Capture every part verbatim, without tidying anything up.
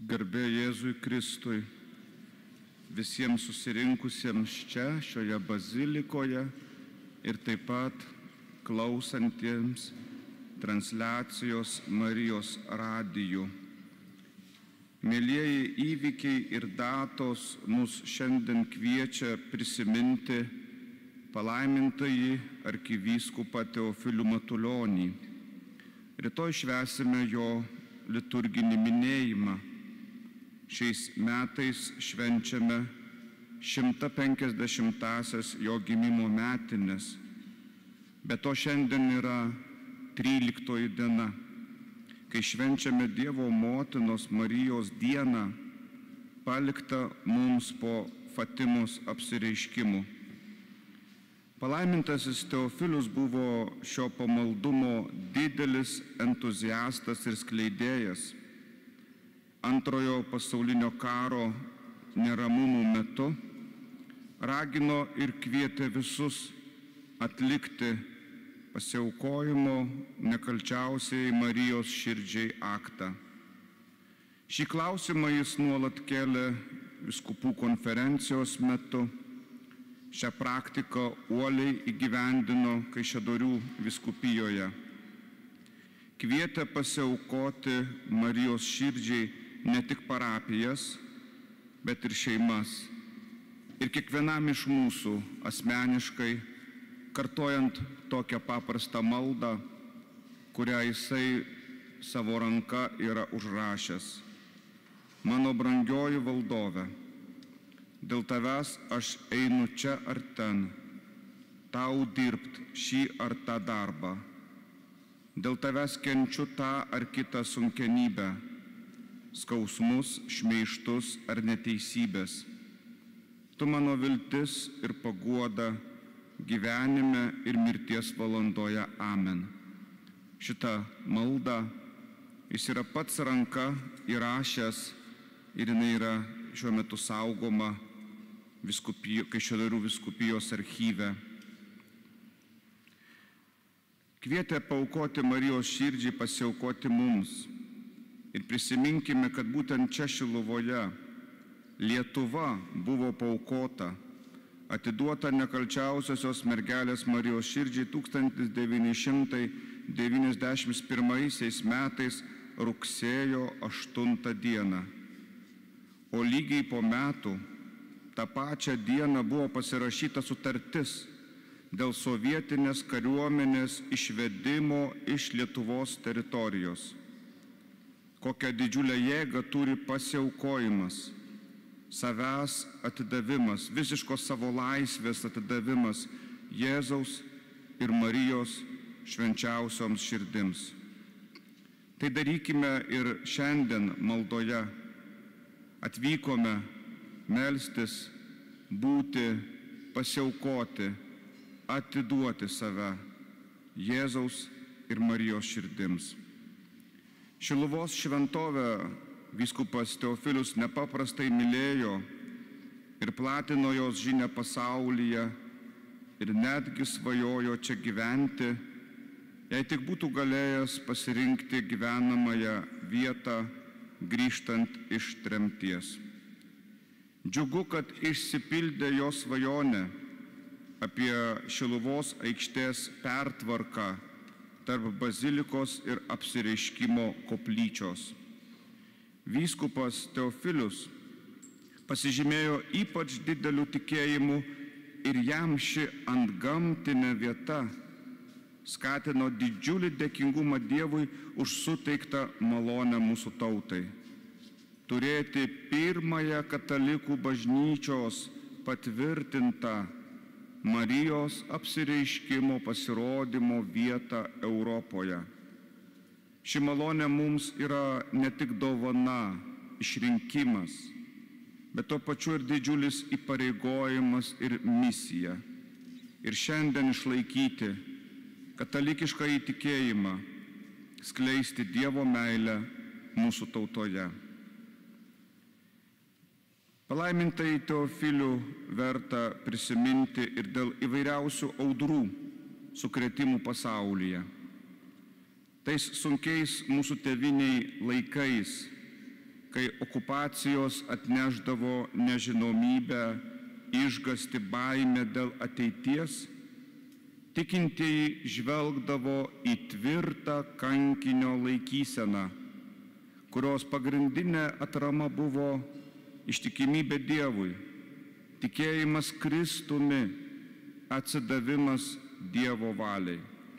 Garbė Jėzui Kristui, visiems susirinkusiems čia, šioje bazilikoje ir taip pat klausantiems transliacijos Marijos radiju. Mėlieji įvykiai ir datos mus šiandien kviečia prisiminti palaimintąjį arkivyskupą Teofilių Matulionį. Rytoj švęsime jo liturginį minėjimą. Šiais metais švenčiame šimtą penkiasdešimtąsias jo gimimo metines. Be to šiandien yra tryliktoji diena, kai švenčiame Dievo motinos Marijos dieną, paliktą mums po Fatimos apsireiškimų. Palaimintasis Teofilius buvo šio pamaldumo didelis entuziastas ir skleidėjas. Antrojo pasaulinio karo neramumų metu ragino ir kvietė visus atlikti pasiaukojimo nekalčiausiai Marijos širdžiai aktą. Šį klausimą jis nuolat kėlė vyskupų konferencijos metu. Šią praktiką uoliai įgyvendino Kaišiadorių vyskupijoje. Kvietė pasiaukoti Marijos širdžiai ne tik parapijas, bet ir šeimas. Ir kiekvienam iš mūsų asmeniškai, kartojant tokią paprastą maldą, kurią jisai savo ranka yra užrašęs. Mano brangioji valdove, dėl tavęs aš einu čia ar ten, tau dirbt šį ar tą darbą. Dėl tavęs kenčiu tą ar kitą sunkenybę, skausmus, šmeižtus ar neteisybės. Tu mano viltis ir paguoda gyvenime ir mirties valandoje. Amen. Šitą maldą jis yra pats ranka įrašęs ir jinai yra šiuo metu saugoma Vyskupijo, Kaišiadorių vyskupijos archyve. Kvietė paaukoti Marijos širdžiai pasiaukoti mums. Ir prisiminkime, kad būtent čia Šiluvoje Lietuva buvo paaukota, atiduota nekalčiausiosios mergelės Marijos širdžiai tūkstantis devyni šimtai devyniasdešimt pirmaisiais metais rugsėjo aštuntą dieną. O lygiai po metų tą pačią dieną buvo pasirašyta sutartis dėl sovietinės kariuomenės išvedimo iš Lietuvos teritorijos. Kokią didžiulę jėgą turi pasiaukojimas, savęs atidavimas, visiškos savo laisvės atidavimas Jėzaus ir Marijos švenčiausioms širdims. Tai darykime ir šiandien maldoje. Atvykome melstis, būti, pasiaukoti, atiduoti save Jėzaus ir Marijos širdims. Šiluvos šventovę vyskupas Teofilius nepaprastai mylėjo ir platino jos žinią pasaulyje ir netgi svajojo čia gyventi, jei tik būtų galėjęs pasirinkti gyvenamąją vietą grįžtant iš tremties. Džiugu, kad išsipildė jo svajonė apie Šiluvos aikštės pertvarką tarp bazilikos ir apsireiškimo koplyčios. Vyskupas Teofilius pasižymėjo ypač dideliu tikėjimu ir jam ši antgamtinė vieta skatino didžiulį dėkingumą Dievui už suteiktą malonę mūsų tautai. Turėti pirmąją katalikų bažnyčios patvirtintą Marijos apsireiškimo pasirodymo vietą Europoje. Ši malonė mums yra ne tik dovana, išrinkimas, bet tuo pačiu ir didžiulis įpareigojimas ir misija. Ir šiandien išlaikyti katalikišką įtikėjimą, skleisti Dievo meilę mūsų tautoje. Palaimintai Teofilių verta prisiminti ir dėl įvairiausių audrų sukrėtimų pasaulyje. Tais sunkiais mūsų tėviniai laikais, kai okupacijos atneždavo nežinomybę, išgąstį, baimę dėl ateities, tikintieji žvelgdavo į tvirtą kankinio laikyseną, kurios pagrindinė atrama buvo ištikimybė Dievui, tikėjimas Kristumi, atsidavimas Dievo valiai.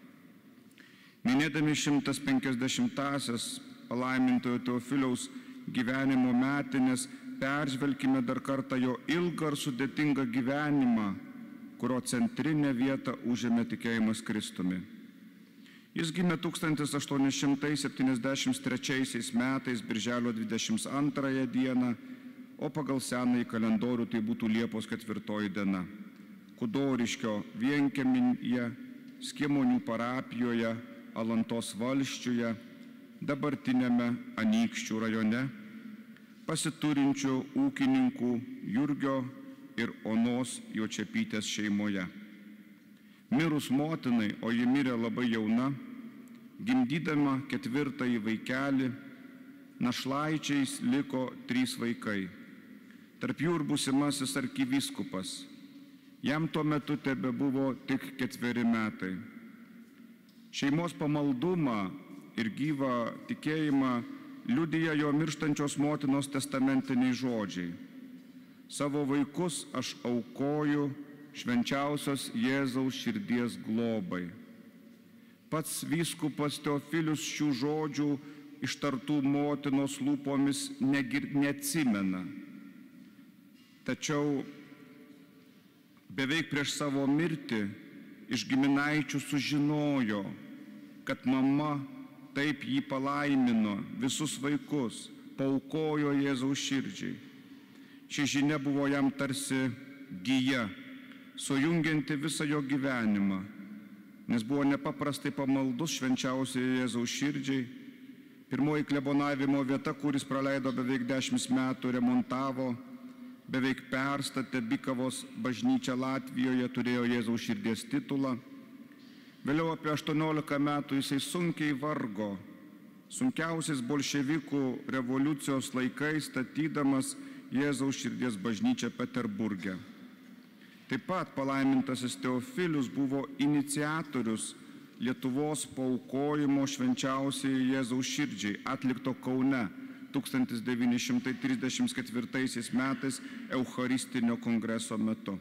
Minėdami šimtas penkiasdešimtąsias palaimintojo Teofiliaus gyvenimo metinės, peržvelkime dar kartą jo ilgą ir sudėtingą gyvenimą, kurio centrinę vietą užėmė tikėjimas Kristumi. Jis gimė tūkstantis aštuoni šimtai septyniasdešimt trečiaisiais metais birželio dvidešimt antrąją dieną, o pagal senąjį kalendorių tai būtų Liepos ketvirtoji diena. Kudoriškio vienkiemyje, Skiemonių parapijoje, Alantos valsčiuje, dabartinėme Anykščių rajone, pasiturinčių ūkininkų Jurgio ir Onos Jočepytės šeimoje. Mirus motinai, o ji mirė labai jauna, gimdydama ketvirtąjį vaikelį, našlaičiais liko trys vaikai. Tarp jų ir būsimasis arkivyskupas. Jam tuo metu tebe buvo tik ketveri metai. Šeimos pamaldumą ir gyvą tikėjimą liudija jo mirštančios motinos testamentiniai žodžiai. Savo vaikus aš aukoju švenčiausios Jėzaus širdies globai. Pats vyskupas Teofilius šių žodžių ištartų motinos lūpomis negir, neatsimena. Tačiau beveik prieš savo mirtį iš giminaičių sužinojo, kad mama taip jį palaimino, visus vaikus, paaukojo Jėzaus širdžiai. Ši žinia buvo jam tarsi gija, sujungianti visą jo gyvenimą, nes buvo nepaprastai pamaldus švenčiausiai Jėzaus širdžiai. Pirmoji klebonavimo vieta, kuris praleido beveik dešimt metų, remontavo, beveik perstatė Bikavos bažnyčią Latvijoje, turėjo Jėzaus širdies titulą. Vėliau apie aštuoniolika metų jisai sunkiai vargo, sunkiausiais bolševikų revoliucijos laikais statydamas Jėzaus širdies bažnyčią Peterburge. Taip pat palaimintasis Teofilius buvo iniciatorius Lietuvos paaukojimo švenčiausiai Jėzaus širdžiai, atlikto Kaune tūkstantis devyni šimtai trisdešimt ketvirtaisiais metais Eucharistinio kongreso metu.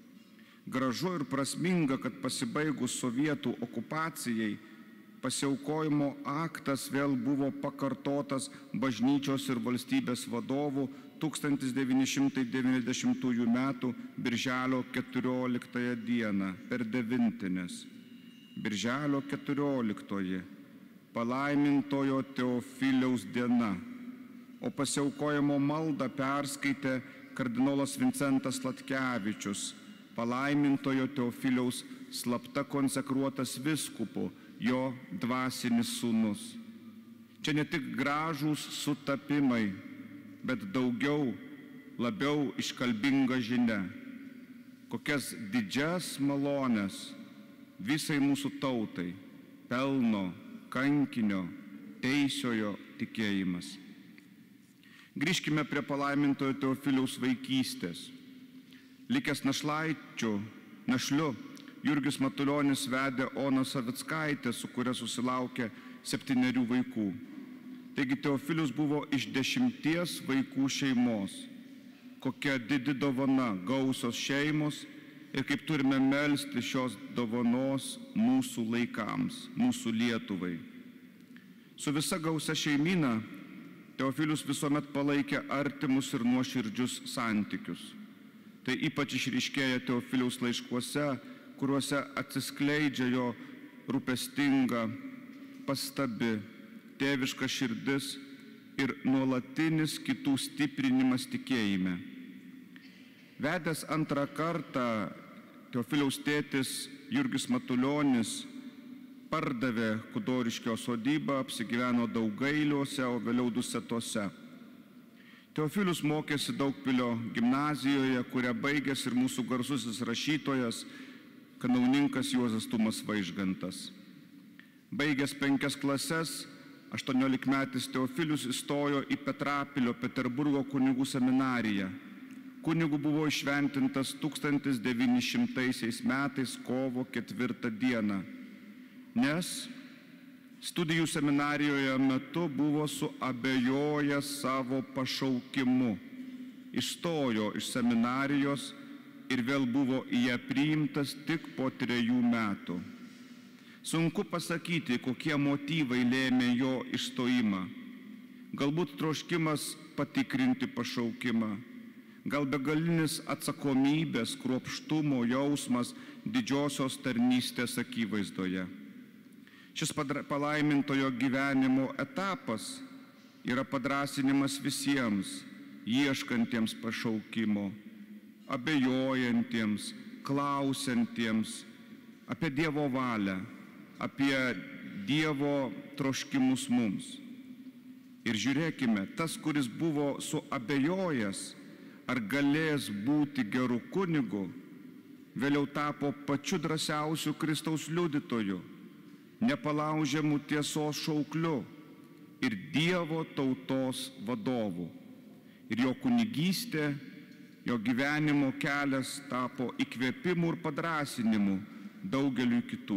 Gražu ir prasminga, kad pasibaigus sovietų okupacijai pasiaukojimo aktas vėl buvo pakartotas bažnyčios ir valstybės vadovų tūkstantis devyni šimtai devyniasdešimtųjų metų birželio keturioliktąją dieną per devintines. Birželio keturioliktoji palaimintojo Teofiliaus diena, o pasiaukojimo maldą perskaitė kardinolas Vincentas Sladkevičius, palaimintojo Teofiliaus slapta konsekruotas vyskupu, jo dvasinis sūnus. Čia ne tik gražūs sutapimai, bet daugiau, labiau iškalbinga žinia, kokias didžias malonės visai mūsų tautai pelno kankinio teisiojo tikėjimas. Grįžkime prie palaimintojo Teofiliaus vaikystės. Likęs našlaičiu, našliu, Jurgis Matulionis vedė Oną Savickaitę, su kuria susilaukė septynerių vaikų. Taigi Teofilius buvo iš dešimties vaikų šeimos. Kokia didi dovana, gausios šeimos ir kaip turime melsti šios dovanos mūsų laikams, mūsų Lietuvai. Su visa gausia šeimyna Teofilius visuomet palaikė artimus ir nuoširdžius santykius. Tai ypač išryškėja Teofiliaus laiškuose, kuriuose atsiskleidžia jo rūpestinga, pastabi, tėviška širdis ir nuolatinis kitų stiprinimas tikėjime. Vedęs antrą kartą, Teofiliaus tėtis Jurgis Matulionis pardavė Kudoriškio sodybą, apsigyveno Daugailiuose, o vėliau Dusetose. Teofilius mokėsi Daugpilio gimnazijoje, kurią baigęs ir mūsų garsusis rašytojas, kanauninkas Juozas Tumas Vaižgantas. Baigęs penkias klases, aštuoniolikmetis Teofilius įstojo į Petrapilio Peterburgo kunigų seminariją. Kunigu buvo išventintas tūkstantis devyni šimtaisiais metais kovo ketvirtą dieną, nes studijų seminarijoje metu buvo suabejojęs savo pašaukimu. Išstojo iš seminarijos ir vėl buvo į ją priimtas tik po trejų metų. Sunku pasakyti, kokie motyvai lėmė jo išstojimą. Galbūt troškimas patikrinti pašaukimą, gal begalinis atsakomybės, kruopštumo jausmas didžiosios tarnystės akivaizdoje. Šis palaimintojo gyvenimo etapas yra padrąsinimas visiems, ieškantiems pašaukimo, abejojantiems, klausiantiems apie Dievo valią, apie Dievo troškimus mums. Ir žiūrėkime, tas, kuris buvo suabejojęs, ar galės būti geru kunigu, vėliau tapo pačiu drąsiausiu Kristaus liudytoju, nepalaužiamų tiesos šaukliu ir Dievo tautos vadovu. Ir jo kunigystė, jo gyvenimo kelias tapo įkvėpimu ir padrąsinimu daugeliui kitų.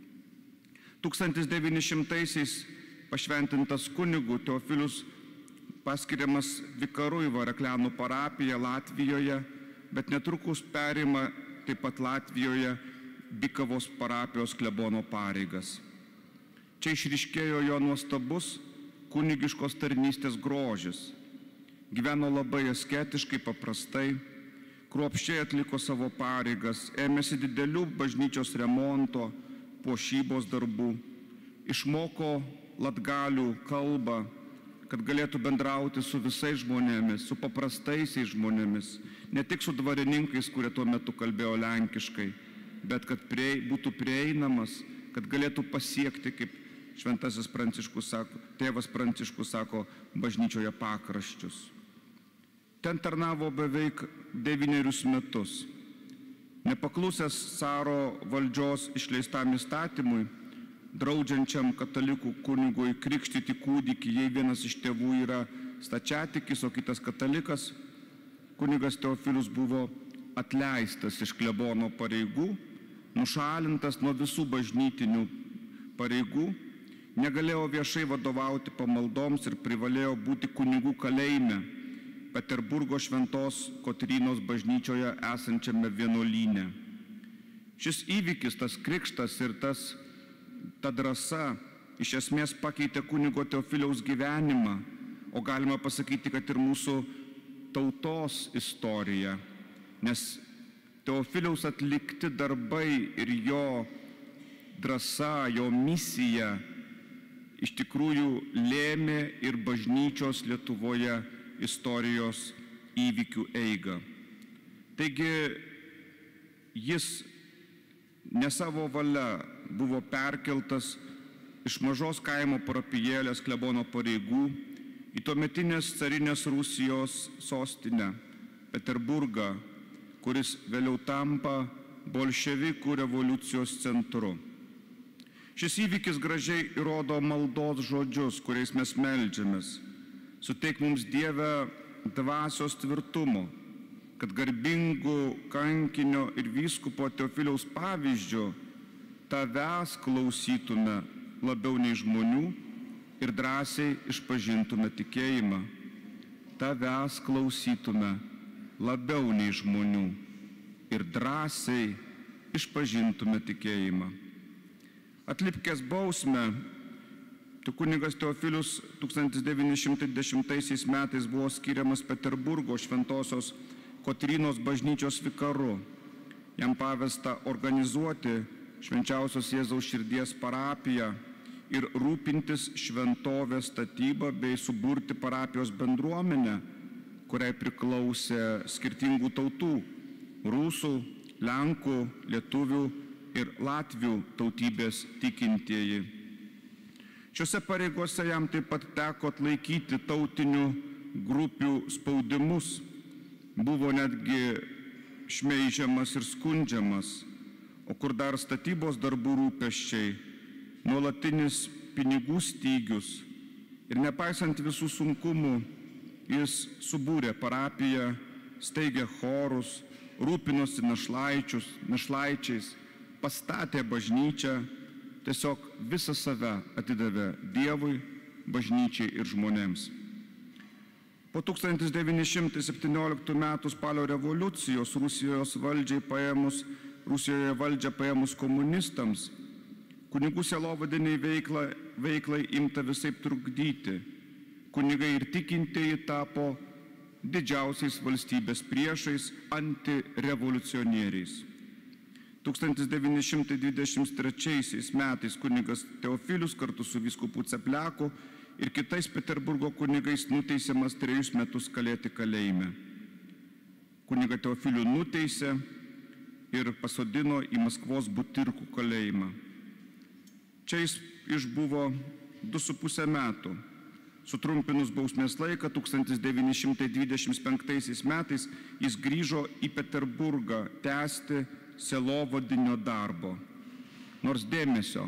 tūkstantis devyni šimtaisiais pašventintas kunigu Teofilius paskiriamas vikaru į Varaklianų parapiją Latvijoje, bet netrukus perima taip pat Latvijoje Bikavos parapijos klebono pareigas. Čia išryškėjo jo nuostabus kunigiškos tarnystės grožis. Gyveno labai asketiškai, paprastai, kruopščiai atliko savo pareigas, ėmėsi didelių bažnyčios remonto, puošybos darbų, išmoko latgalių kalbą, kad galėtų bendrauti su visais žmonėmis, su paprastaisiais žmonėmis, ne tik su dvarininkais, kurie tuo metu kalbėjo lenkiškai, bet kad prie, būtų prieinamas, kad galėtų pasiekti, kaip šventasis Pranciškus sako, tėvas Pranciškus sako, bažnyčioje pakraščius. Ten tarnavo beveik devynerius metus. Nepaklusęs caro valdžios išleistam įstatymui, draudžiančiam katalikų kunigui krikštyti kūdikį, jei vienas iš tėvų yra stačiatikis, o kitas katalikas, kunigas Teofilius buvo atleistas iš klebono pareigų, nušalintas nuo visų bažnytinių pareigų, negalėjo viešai vadovauti pamaldoms ir privalėjo būti kunigų kalėjime Peterburgo Šventos Kotrynos bažnyčioje esančiame vienuolyne. Šis įvykis, tas krikštas ir tas, ta drąsa iš esmės pakeitė kunigo Teofiliaus gyvenimą, o galima pasakyti, kad ir mūsų tautos istoriją, nes Teofiliaus atlikti darbai ir jo drąsa, jo misija iš tikrųjų lėmė ir bažnyčios Lietuvoje istorijos įvykių eigą. Taigi jis ne savo valia buvo perkeltas iš mažos kaimo parapijėlės klebono pareigų į tuometinės carinės Rusijos sostinę Peterburgą, kuris vėliau tampa bolševikų revoliucijos centru. Šis įvykis gražiai įrodo maldos žodžius, kuriais mes meldžiamės. Suteik mums, Dieve, dvasios tvirtumo, kad garbingų kankinio ir vyskupo Teofiliaus pavyzdžių tavęs klausytume labiau nei žmonių ir drąsiai išpažintume tikėjimą. Tavęs klausytume labiau nei žmonių ir drąsiai išpažintume tikėjimą. Atlipkęs bausmę, kunigas Teofilius tūkstantis devyni šimtai dešimtaisiais metais buvo skiriamas Peterburgo Šventosios Kotrynos bažnyčios vikaru. Jam pavesta organizuoti Švenčiausios Jėzaus širdies parapiją ir rūpintis šventovės statybą bei suburti parapijos bendruomenę, kuriai priklausė skirtingų tautų – rusų, lenkų, lietuvių ir latvių tautybės tikintieji. Šiuose pareigose jam taip pat teko atlaikyti tautinių grupių spaudimus, buvo netgi šmeižiamas ir skundžiamas, o kur dar statybos darbų rūpesčiai, nuolatinis pinigų stygius, Ir nepaisant visų sunkumų, jis subūrė parapiją, steigė chorus, rūpinosi našlaičiais, pastatė bažnyčią, tiesiog visą save atidavė Dievui, bažnyčiai ir žmonėms. Po tūkstantis devyni šimtai septynioliktų metų spalio revoliucijos Rusijos valdžiai paėmus, Rusijoje valdžią paėmus komunistams, kunigų sielovadiniai veiklai, veiklai imta visaip trukdyti. Kunigai ir tikintieji tapo didžiausiais valstybės priešais, antirevoliucionieriais. tūkstantis devyni šimtai dvidešimt trečiaisiais metais kunigas Teofilius kartu su vyskupu Cepleku ir kitais Peterburgo kunigais nuteisiamas trejus metus kalėti kalėjime. Kunigą Teofilių nuteisė ir pasodino į Maskvos Butirkų kalėjimą. Čia jis išbuvo du su pusę metų. Sutrumpinus bausmės laiką, tūkstantis devyni šimtai dvidešimt penktaisiais metais jis grįžo į Peterburgą tęsti sielovadinio darbo. Nors dėmesio,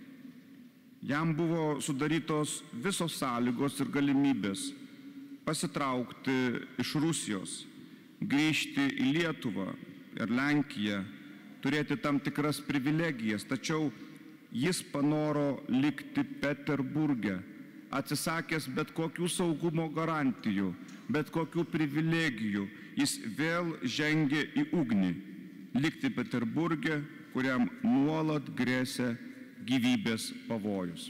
jam buvo sudarytos visos sąlygos ir galimybės pasitraukti iš Rusijos, grįžti į Lietuvą ir Lenkiją, turėti tam tikras privilegijas, tačiau jis panoro likti Peterburge, atsisakęs bet kokių saugumo garantijų, bet kokių privilegijų, jis vėl žengė į ugnį, likti Peterburge, kuriam nuolat grėsė gyvybės pavojus.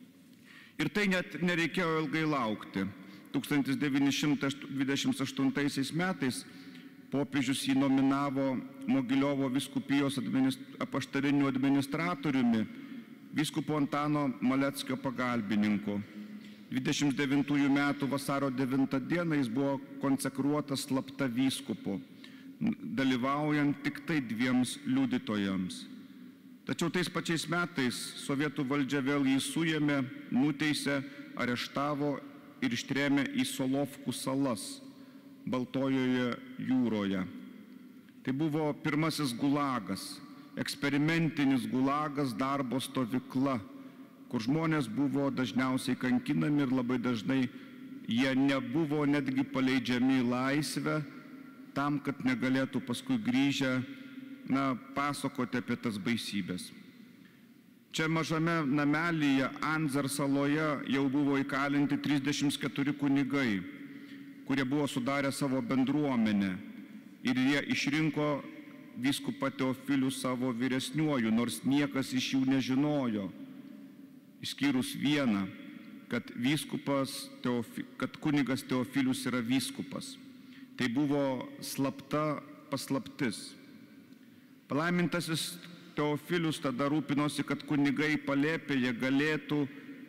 Ir tai net nereikėjo ilgai laukti. tūkstantis devyni šimtai dvidešimt aštuntaisiais metais popiežius jį nominavo Mogiliovo vyskupijos administ... apaštaliniu administratoriumi, vyskupo Antano Maleckio pagalbininku. dvidešimt devintųjų metų vasario devintą dieną jis buvo konsekruotas slapta vyskupu, dalyvaujant tik tai dviems liudytojams. Tačiau tais pačiais metais sovietų valdžia vėl jį suėmė, nuteisė, areštavo ir ištrėmė į Solovkų salas Baltojoje jūroje. Tai buvo pirmasis gulagas, eksperimentinis gulagas, darbo stovykla, kur žmonės buvo dažniausiai kankinami ir labai dažnai jie nebuvo netgi paleidžiami į laisvę, tam, kad negalėtų paskui grįžę na, pasakoti apie tas baisybės. Čia mažame namelyje Anzar saloje jau buvo įkalinti trisdešimt keturi kunigai, kurie buvo sudarę savo bendruomenę ir jie išrinko vyskupą Teofilių savo vyresniuoju, nors niekas iš jų nežinojo, išskyrus vieną, kad, Teofi, kad kunigas Teofilius yra vyskupas. Tai buvo slapta paslaptis. Palaimintasis Teofilius tada rūpinosi, kad kunigai palėpėje galėtų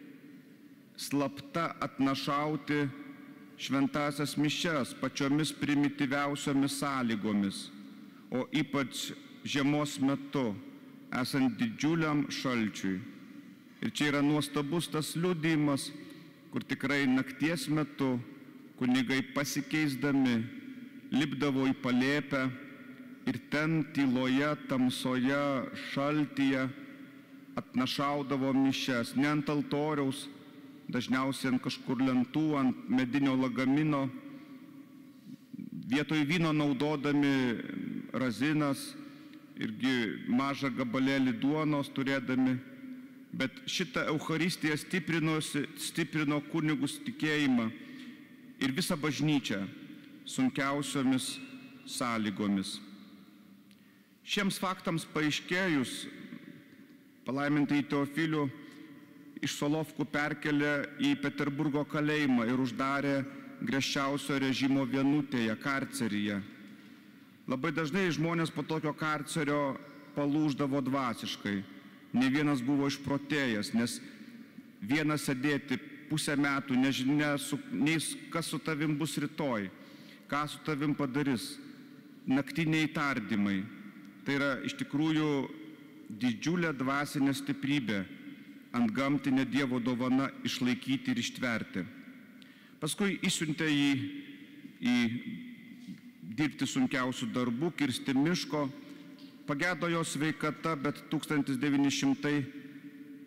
slapta atnašauti šventasias mišias pačiomis primityviausiomis sąlygomis, o ypač žiemos metu, esant didžiuliam šalčiui. Ir čia yra nuostabus tas liudijimas, kur tikrai nakties metu kunigai pasikeisdami lipdavo į palėpę ir ten tyloje, tamsoje, šaltyje atnašaudavo mišias, ne ant altoriaus, dažniausiai ant kažkur lentų, ant medinio lagamino, vietoj vyno naudodami razinas, irgi mažą gabalėlį duonos turėdami, bet šitą Eucharistiją stiprino kunigus tikėjimą ir visą bažnyčią sunkiausiomis sąlygomis. Šiems faktams paaiškėjus, palaimintai Teofilių iš Solovkų perkelė į Peterburgo kalėjimą ir uždarė griežčiausio režimo vienutėje, karceryje. Labai dažnai žmonės po tokio karcerio palūždavo dvasiškai. Ne vienas buvo išprotėjęs, nes vienas sėdėti pusę metų, nežinia, su, nei kas su tavim bus rytoj, ką su tavim padarys, naktiniai tardymai. Tai yra iš tikrųjų didžiulė dvasinė stiprybė, antgamtinė Dievo dovana išlaikyti ir ištverti. Paskui išsiuntė jį į dirbti sunkiausių darbų, kirsti miško. Pagedo jo sveikata, bet tūkstantis devyni šimtai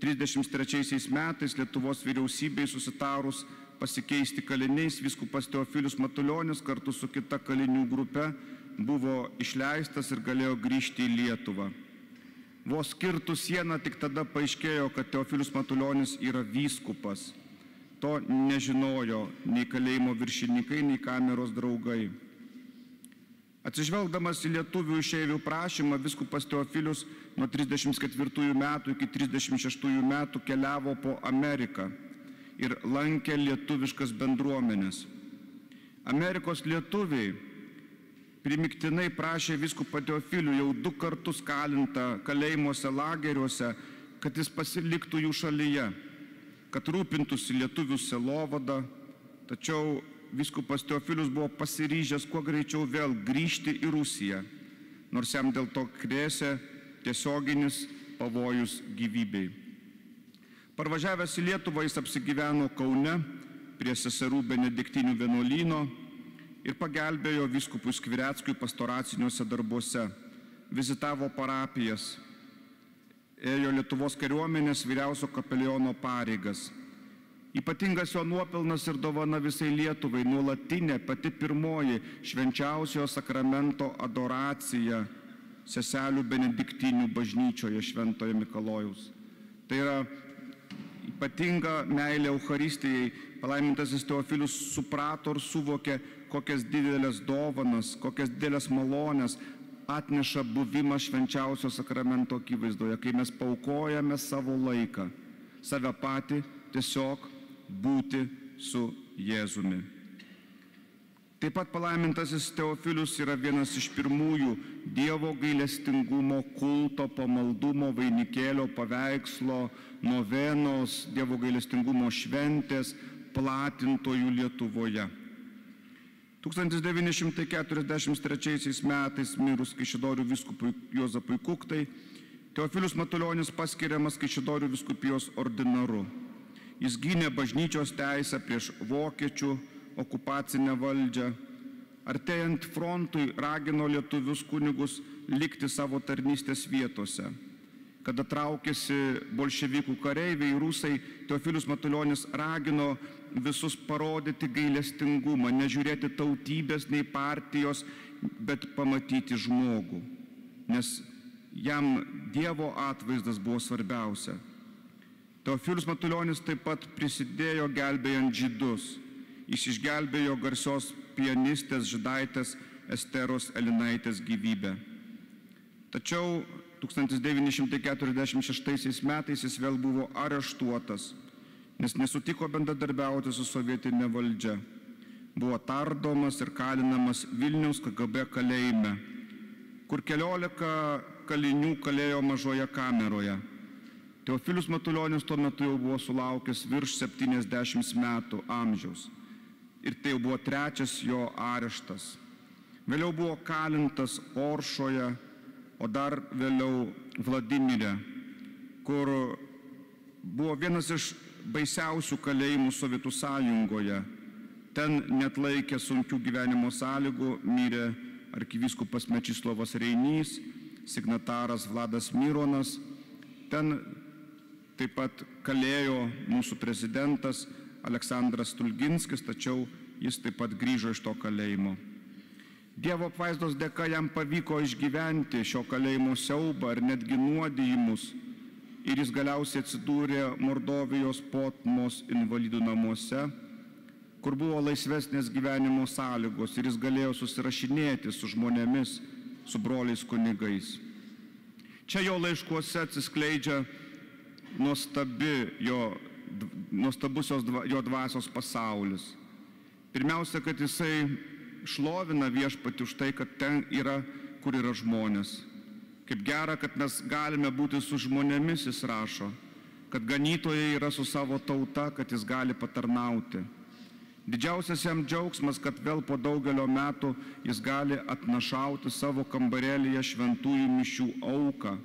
trisdešimt trečiaisiais metais Lietuvos vyriausybei susitarus pasikeisti kaliniais, vyskupas Teofilius Matulionis kartu su kita kalinių grupe buvo išleistas ir galėjo grįžti į Lietuvą. Vos kirtų sieną tik tada paaiškėjo, kad Teofilius Matulionis yra vyskupas. To nežinojo nei kalėjimo viršininkai, nei kameros draugai. Atsižvelgdamas į lietuvių išeivių prašymą, vyskupas Teofilius nuo trisdešimt ketvirtųjų metų iki trisdešimt šeštųjų metų keliavo po Ameriką ir lankė lietuviškas bendruomenės. Amerikos lietuviai primiktinai prašė vyskupą Teofilių jau du kartus kalintą kalėjimuose, lageriuose, kad jis pasiliktų jų šalyje, kad rūpintųsi lietuvių sielovada, tačiau vyskupas Teofilius buvo pasiryžęs kuo greičiau vėl grįžti į Rusiją, nors jam dėl to grėsė tiesioginis pavojus gyvybei. Parvažiavęs į Lietuvą jis apsigyveno Kaune prie seserų benediktinių vienuolyno ir pagelbėjo vyskupui Skvireckui pastoraciniuose darbuose, vizitavo parapijas, ėjo Lietuvos kariuomenės vyriausio kapeliono pareigas. Ypatingas jo nuopelnas ir dovana visai Lietuvai, nuolatinė pati pirmoji švenčiausiojo sakramento adoracija seselių benediktinių bažnyčioje Šventojo Mikalojaus. Tai yra ypatinga meilė Eucharistijai. Palaimintasis Teofilius suprato ir suvokė, kokias didelės dovanas, kokias didelės malonės atneša buvimas švenčiausio sakramento akivaizdoje, kai mes paaukojame savo laiką, save patį tiesiog būti su Jėzumi. Taip pat palaimintasis Teofilius yra vienas iš pirmųjų Dievo gailestingumo kulto, pamaldumo, vainikėlio, paveikslo, novenos, Dievo gailestingumo šventės platintojų Lietuvoje. tūkstantis devyni šimtai keturiasdešimt trečiaisiais metais mirus Kaišiadorių vyskupui Juozapui Kuktai, Teofilius Matulionis paskiriamas Kaišiadorių vyskupijos ordinaru. Jis gynė bažnyčios teisę prieš vokiečių okupacinę valdžią. Artėjant frontui ragino lietuvius kunigus likti savo tarnystės vietose. Kada traukėsi bolševikų kareiviai, rusai, Teofilius Matulionis ragino visus parodyti gailestingumą, nežiūrėti tautybės nei partijos, bet pamatyti žmogų, nes jam Dievo atvaizdas buvo svarbiausia. Teofilius Matulionis taip pat prisidėjo gelbėjant žydus. Jis išgelbėjo garsios pianistės žydaitės Esteros Elinaitės gyvybę. Tačiau tūkstantis devyni šimtai keturiasdešimt šeštaisiais metais jis vėl buvo areštuotas, nes nesutiko bendradarbiauti su sovietinė valdžia. Buvo tardomas ir kalinamas Vilniaus K G B kalėjime, kur keliolika kalinių kalėjo mažoje kameroje. Teofilius Matulionis tuo metu jau buvo sulaukęs virš septyniasdešimt metų amžiaus. Ir tai jau buvo trečias jo areštas. Vėliau buvo kalintas Oršoje, o dar vėliau Vladimire, kur buvo vienas iš baisiausių kalėjimų Sovietų sąjungoje. Ten net laikė sunkių gyvenimo sąlygų, mirė arkivyskupas Mečislovas Reinys, signataras Vladas Mironas. Ten taip pat kalėjo mūsų prezidentas Aleksandras Stulginskis, tačiau jis taip pat grįžo iš to kalėjimo. Dievo apvaizdos dėka jam pavyko išgyventi šio kalėjimo siaubą ir netgi nuodijimus, ir jis galiausiai atsidūrė Mordovijos Potmos invalidų namuose, kur buvo laisvesnės gyvenimo sąlygos, ir jis galėjo susirašinėti su žmonėmis, su broliais kunigais. Čia jo laiškuose atsiskleidžia nuostabi jo, nuostabusios jo dvasios pasaulis. Pirmiausia, kad jisai šlovina viešpatį už tai, kad ten yra, kur yra žmonės. Kaip gera, kad mes galime būti su žmonėmis, jis rašo, kad ganytojai yra su savo tauta, kad jis gali patarnauti. Didžiausias jam džiaugsmas, kad vėl po daugelio metų jis gali atnašauti savo kambarėlyje šventųjų mišių auką.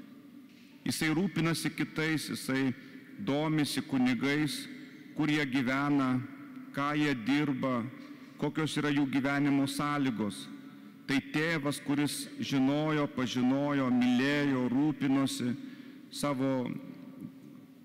Jisai rūpinasi kitais, jisai domisi kunigais, kur jie gyvena, ką jie dirba, kokios yra jų gyvenimo sąlygos. Tai tėvas, kuris žinojo, pažinojo, mylėjo, rūpinosi savo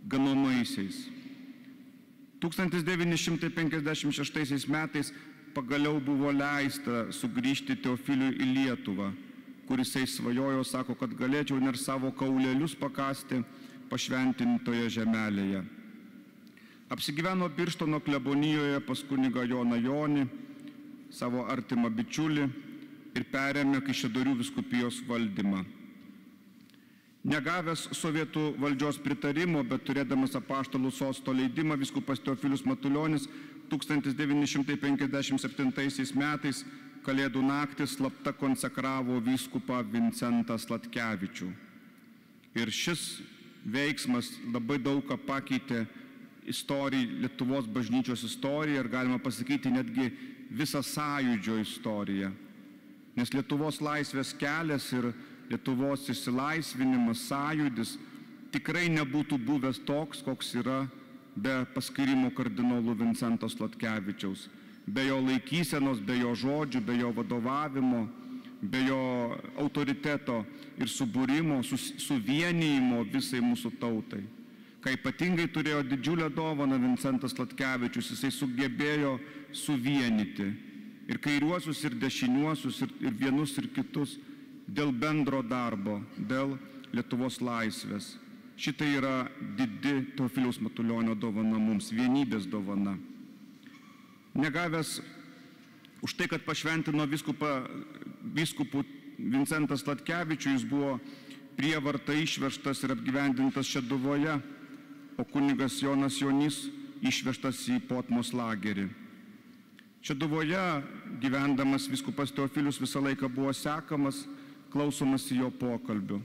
ganomaisiais. tūkstantis devyni šimtai penkiasdešimt šeštaisiais metais pagaliau buvo leista sugrįžti Teofiliui į Lietuvą, kur jisai svajojo, sako, kad galėčiau ir savo kaulelius pakasti pašventintoje žemelėje. Apsigyveno Birštono klebonijoje pas kunigą Joną Jonį, savo artimą bičiulį, ir perėmė Kaišiadorių vyskupijos valdymą. Negavęs sovietų valdžios pritarimo, bet turėdamas apaštalų sosto leidimą, vyskupas Teofilius Matulionis tūkstantis devyni šimtai penkiasdešimt septintaisiais metais Kalėdų naktį slapta konsekravo vyskupą Vincentą Sladkevičių. Ir šis veiksmas labai daug ką pakeitė istoriją, Lietuvos bažnyčios istoriją ir galima pasakyti netgi visą sąjūdžio istoriją. Nes Lietuvos laisvės kelias ir Lietuvos išsilaisvinimas, sąjūdis tikrai nebūtų buvęs toks, koks yra be paskyrimo kardinolų Vincento Sladkevičiaus. Be jo laikysenos, be jo žodžių, be jo vadovavimo, be jo autoriteto ir subūrimo, suvienijimo visai mūsų tautai. Kai ypatingai turėjo didžiulę dovaną Vincentas Sladkevičius, jisai sugebėjo suvienyti ir kairiuosius, ir dešiniuosius, ir, ir vienus, ir kitus dėl bendro darbo, dėl Lietuvos laisvės. Šitai yra didi Teofiliaus Matulionio dovana mums, vienybės dovana. Negavęs už tai, kad pašventino vyskupą, vyskupų Vincentas Sladkevičių, jis buvo prievarta išvežtas ir apgyvendintas Šeduvoje, o kunigas Jonas Jonys išvežtas į Potmos lagerį. Šeduvoje gyvendamas vyskupas Teofilius visą laiką buvo sekamas, klausomas į jo pokalbių.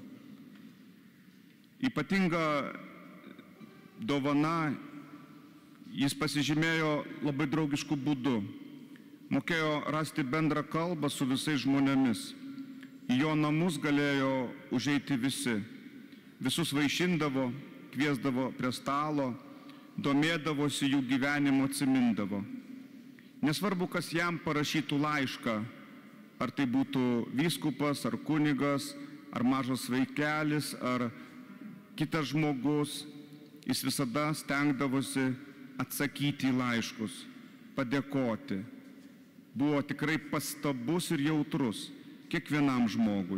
Ypatinga dovana, jis pasižymėjo labai draugiškų būdų. Mokėjo rasti bendrą kalbą su visais žmonėmis. Į jo namus galėjo užeiti visi. Visus vaišindavo, kviesdavo prie stalo, domėdavosi jų gyvenimo, atsimindavo. Nesvarbu, kas jam parašytų laišką, ar tai būtų vyskupas, ar kunigas, ar mažas vaikelis, ar kitas žmogus, jis visada stengdavosi atsakyti į laiškus, padėkoti. Buvo tikrai pastabus ir jautrus kiekvienam žmogui.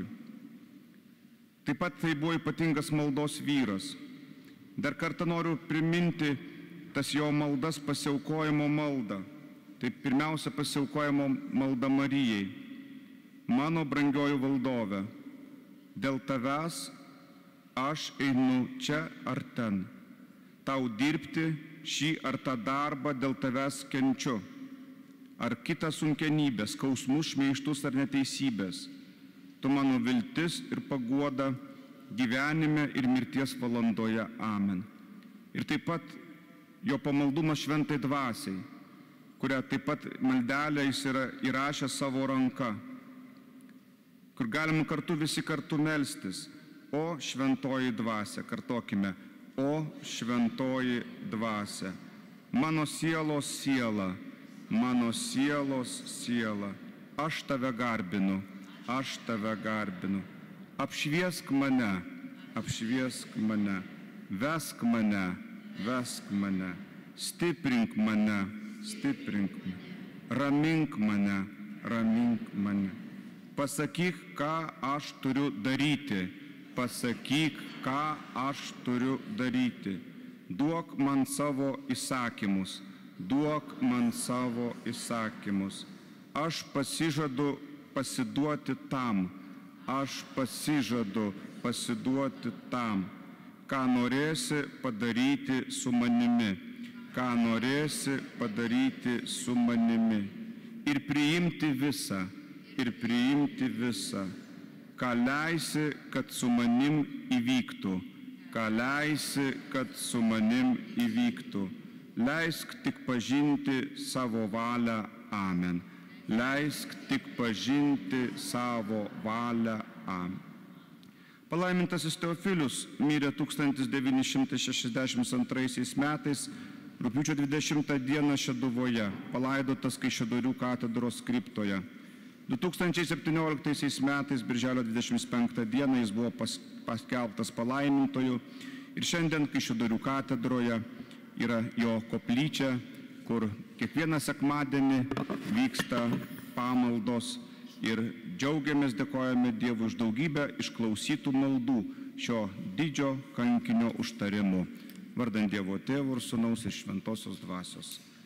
Taip pat tai buvo ypatingas maldos vyras. Dar kartą noriu priminti tas jo maldas, pasiaukojimo maldą. Tai pirmiausia pasiaukojimo malda Marijai. Mano brangioji valdove, dėl tavęs aš einu čia ar ten. Tau dirbti šį ar tą darbą dėl tavęs kenčiu. Ar kitą sunkenybę, skausmus, šmeižtus ar neteisybės. Tu mano viltis ir paguoda gyvenime ir mirties valandoje. Amen. Ir taip pat jo pamaldumas šventai dvasiai, kurią taip pat maldelę jis yra įrašęs savo ranka, kur galime kartu visi kartu melstis. O šventoji dvasia, kartokime, o šventoji dvasia, mano sielos siela, mano sielos siela, aš tave garbinu, aš tave garbinu. Apšviesk mane, apšviesk mane, vesk mane, vesk mane, stiprink mane, stiprink mane, ramink mane, ramink mane. Pasakyk, ką aš turiu daryti, pasakyk, ką aš turiu daryti. Duok man savo įsakymus, duok man savo įsakymus. Aš pasižadu pasiduoti tam, aš pasižadu pasiduoti tam, ką norėsi padaryti su manimi, ką norėsi padaryti su manimi. Ir priimti visą, ir priimti visą, ką leisi, kad su manim įvyktų, ką leisi, kad su manim įvyktų. Leisk tik pažinti savo valią. Amen. Leisk tik pažinti savo valią. Amen. Palaimintasis Teofilius mirė tūkstantis devyni šimtai šešiasdešimt antraisiais metais, rugpjūčio dvidešimtą dieną Šeduvoje, palaidotas Kaišiadorių katedros kriptoje. du tūkstančiai septynioliktaisiais metais, birželio dvidešimt penktą dieną, jis buvo pas, paskelbtas palaimintoju Ir šiandien Kaišiadorių katedroje yra jo koplyčia, kur kiekvieną sekmadienį vyksta pamaldos ir džiaugiamės, dėkojame Dievui už daugybę išklausytų maldų šio didžio kankinio užtarimu. Vardant Dievo Tėvo ir Sūnaus ir Šventosios Dvasios.